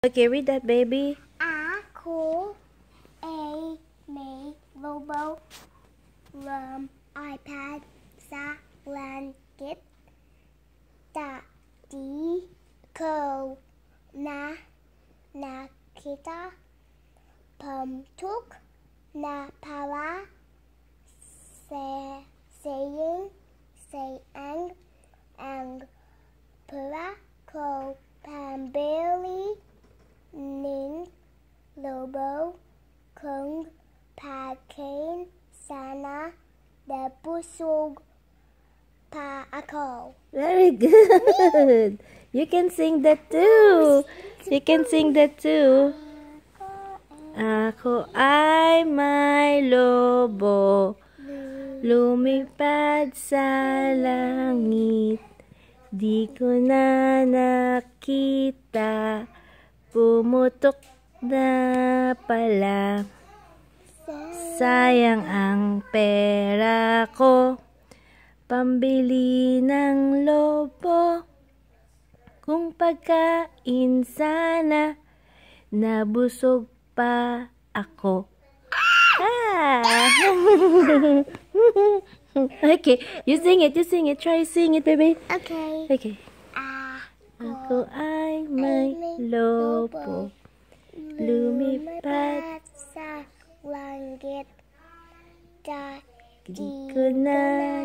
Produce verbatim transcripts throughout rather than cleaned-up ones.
Okay, read that, baby. Ako ay may Lobo ng iPad sa langit. Dati ko na nakita pamtuk na para sa sayang sayang ang pera ko pambili ng Lobo kung pagkain sana nabusog pa ako. Very good. You can sing that too. You can sing that too. Ako ay may lobo, lumipad sa langit. Di ko na nakita, pumutok na pala. Sayang ang pera ko, pambili ng lobo. Kung pagkain sana, nabusog pa ako. Ah! Okay, you sing it, you sing it. Try sing it, baby. Okay. Okay. Ako ay may lobo, lumipad sa langit. Di ko na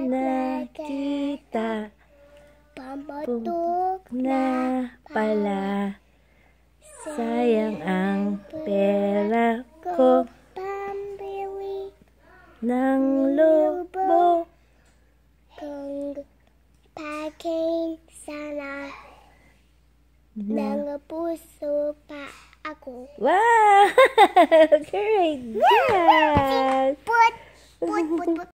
nakita, Pamatok na pala. Sayang ang pera ko, pambili ng lobo. kung pagkain sana ng puso pa ako. Wow! Great job!